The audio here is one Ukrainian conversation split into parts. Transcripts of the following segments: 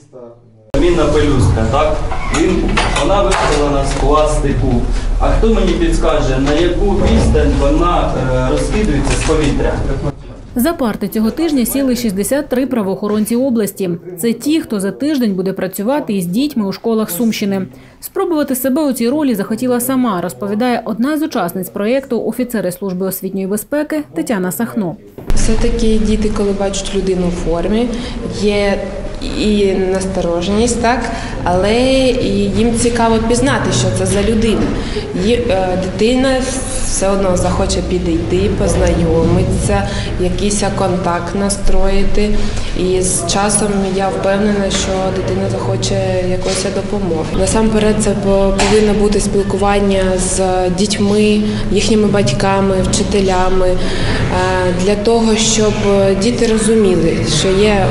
Мінна пелюстка, так? Вона виставлена з пластику. А хто мені підскаже, на яку відстань вона розкидується з повітря? За парти цього тижня сіли 63 правоохоронці області. Це ті, хто за тиждень буде працювати із дітьми у школах Сумщини. Спробувати себе у цій ролі захотіла сама, розповідає одна з учасниць проєкту офіцери служби освітньої безпеки Тетяна Сахно. Все-таки діти, коли бачать людину в формі, є і настороженість, так, але їм цікаво пізнати, що це за людина. Дитина все одно захоче підійти, познайомитися, якийсь контакт настроїти. І з часом я впевнена, що дитина захоче якоїсь допомоги. Насамперед це повинно бути спілкування з дітьми, їхніми батьками, вчителями, для того, щоб діти розуміли, що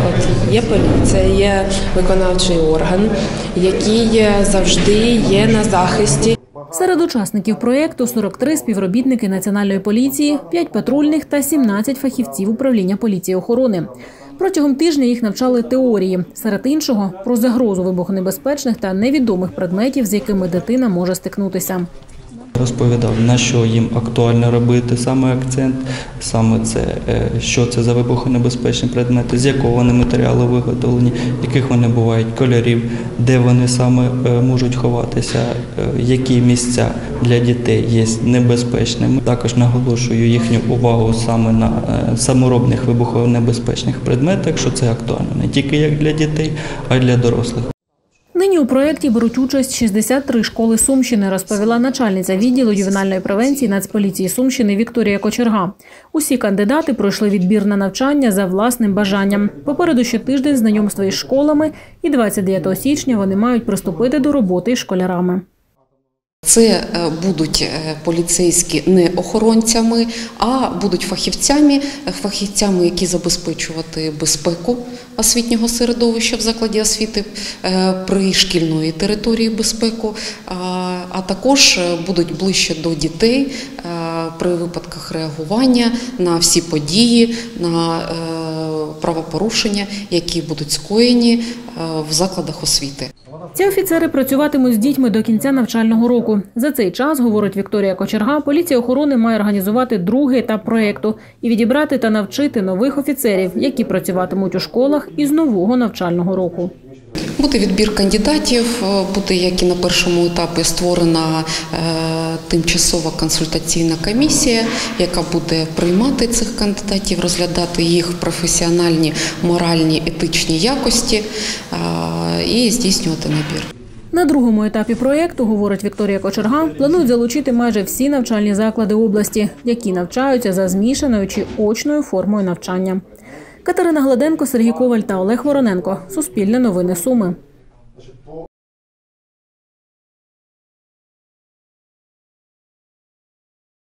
є поліція, є виконавчий орган, який завжди є на захисті. Серед учасників проєкту 43 співробітники Національної поліції, 5 патрульних та 17 фахівців управління поліції охорони. Протягом тижня їх навчали теорії, серед іншого – про загрозу вибухонебезпечних та невідомих предметів, з якими дитина може стикнутися. Розповідав, на що їм актуально робити саме акцент, саме це, що це за вибухонебезпечні предмети, з якого вони матеріалу виготовлені, яких вони бувають кольорів, де вони саме можуть ховатися, які місця для дітей є небезпечними. Також наголошую їхню увагу саме на саморобних вибухонебезпечних предметах, що це актуально не тільки як для дітей, а й для дорослих. Нині у проєкті беруть участь 63 школи Сумщини, розповіла начальниця відділу ювенальної превенції Нацполіції Сумщини Вікторія Кочерга. Усі кандидати пройшли відбір на навчання за власним бажанням. Попереду ще тиждень знайомства із школами, і 29 січня вони мають приступити до роботи із школярами. Це будуть поліцейські не охоронцями, а будуть фахівцями, які забезпечувати безпеку освітнього середовища в закладі освіти, при шкільної території безпеку, а також будуть ближче до дітей при випадках реагування на всі події, на правопорушення, які будуть скоєні в закладах освіти. Ці офіцери працюватимуть з дітьми до кінця навчального року. За цей час, говорить Вікторія Кочерга, поліція охорони має організувати другий етап проєкту і відібрати та навчити нових офіцерів, які працюватимуть у школах із нового навчального року. Буде відбір кандидатів, буде, як і на першому етапі, створена тимчасова консультаційна комісія, яка буде приймати цих кандидатів, розглядати їх професіональні, моральні, етичні якості і здійснювати набір. На другому етапі проєкту, говорить Вікторія Кочерга, планують залучити майже всі навчальні заклади області, які навчаються за змішаною чи очною формою навчання. Катерина Гладенко, Сергій Коваль та Олег Вороненко. Суспільне новини Суми.